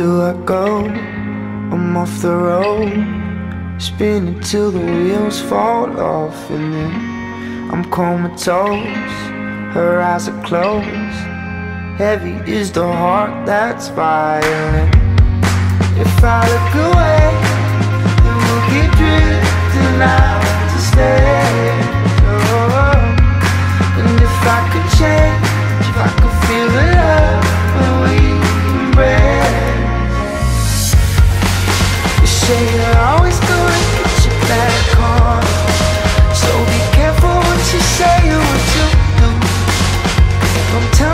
do I go? I'm off the road, spinning till the wheels fall off, and then I'm comatose. Her eyes are closed. Heavy is the heart that's violent. If I look away, then we'll keep drifting out to stay. Oh, and if I could change, if I could feel the love when we embrace. You say you're always gonna get your back on, so be careful what you say or what you do. I'm telling